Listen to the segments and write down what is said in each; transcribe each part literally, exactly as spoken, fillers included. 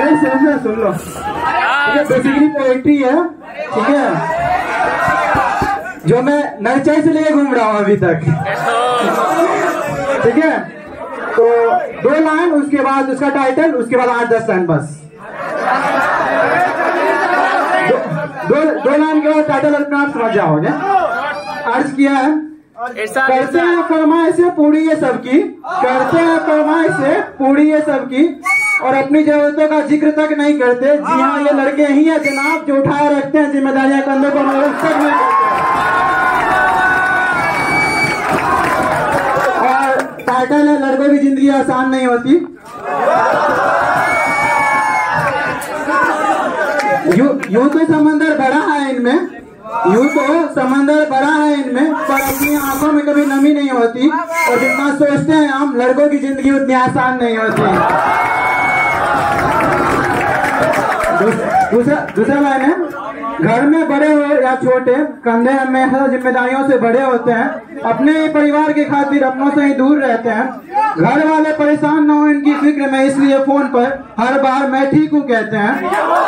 अरे सुन लो सुन लो, ये basically poetry है, ठीक है, जो मैं नरचाई से लेके घूम रहा हूँ अभी तक, ठीक है। तो दो लाइन, उसके बाद उसका टाइटल, उसके बाद आठ दस लाइन बस। दो दो लाइन के बाद टाइटल अपने आप समझ जाओगे। अर्ज किया है, करते हैं फरमाइश से पूरी ये सबकी, करते हैं फरमाइश से पूरी ये सबकी, और अपनी जरूरतों का जिक्र तक नहीं करते। जी हाँ, ये लड़के ही है जनाब जो उठाए रखते हैं जिम्मेदारियां कंधों पर, मगर तक नहीं करते। और टाइटल है, लड़कों की जिंदगी आसान नहीं होती। यू यूं तो समंदर बड़ा है इनमें, यूं तो समंदर बड़ा है इनमें, पर अपनी आंखों में कभी नमी नहीं होती। और जितना सोचते हैं हम, लड़कों की जिंदगी उतनी आसान नहीं होती। दूसरा दूसरा लाइन है, घर में बड़े हो या छोटे, कंधे हमेशा जिम्मेदारियों से बड़े होते हैं। अपने परिवार के खातिर अपनों से ही दूर रहते हैं। घर वाले परेशान न हो इनकी फिक्र में, इसलिए फोन पर हर बार मैं ठीक हूँ कहते हैं।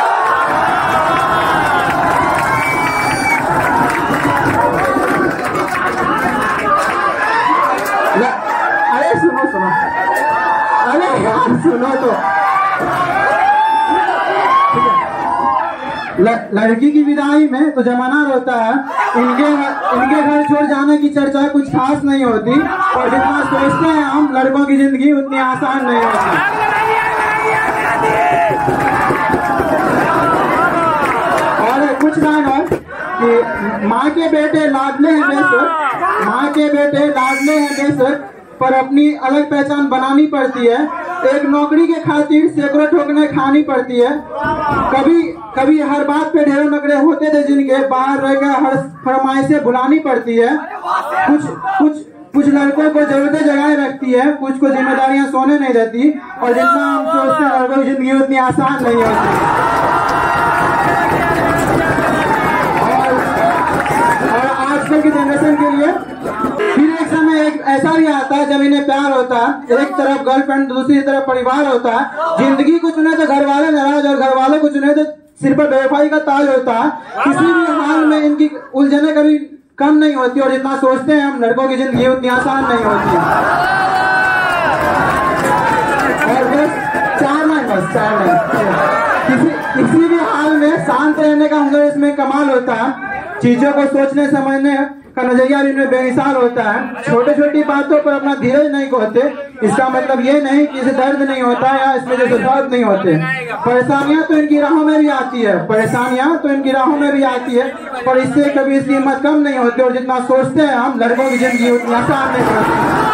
अरे सुनो सुनो, अरे यार सुनो तो, ल, लड़की की विदाई में तो जमाना रोता है। इनके इनके घर छोड़ जाने की चर्चा कुछ खास नहीं होती। और जितना सोचते हैं हम, लड़कों की जिंदगी उतनी आसान नहीं होती। और कुछ लाइन और कि माँ के बेटे लाडले हैं बेशक, माँ के बेटे लाडले हैं बेशक, पर अपनी अलग पहचान बनानी पड़ती है। एक नौकरी के खातिर सैकड़ों ठोकरें खानी पड़ती है। कभी कभी हर बात पे ढेरों नखरे होते थे जिनके, बाहर रहकर हर फरमाइशें बुलानी पड़ती है। कुछ कुछ कुछ लड़कों को जरूरतें जगाए रखती है, कुछ को जिम्मेदारियां सोने नहीं देती। और जितना हम सोचते हैं लड़कों की जिंदगी उतनी आसान नहीं होती। और, और आजकल की जनरेशन के लिए फिर एक समय एक ऐसा भी आता है जब इन्हें प्यार होता है, एक तरफ गर्लफ्रेंड, दूसरी तरफ परिवार होता है। जिंदगी को चुने तो घर वाले नाराज, और घर वालों को चुने तो सिर पर बेवफाई का ताज होता है। किसी भी हाल में इनकी उलझने कभी कम नहीं होती। और जितना सोचते हैं हम, लड़कों की जिंदगी उतनी आसान नहीं होती। और बस चार लाइन, बस चार लाइन। किसी किसी भी हाल में शांत रहने का हुनर इसमें कमाल होता है। चीजों को सोचने समझने का नजरिया इनमें बेमिसाल होता है। छोटी छोटी बातों पर अपना धीरज नहीं खोते। इसका मतलब ये नहीं कि इसे दर्द नहीं होता या इसमें जैसे दर्द नहीं होते। परेशानियां तो इनकी राहों में भी आती है, परेशानियां तो इनकी राहों में भी आती है, पर इससे कभी इसकी हिम्मत कम नहीं होती। और जितना सोचते हैं हम, लड़कों की जिंदगी उतनी आसान नहीं होती।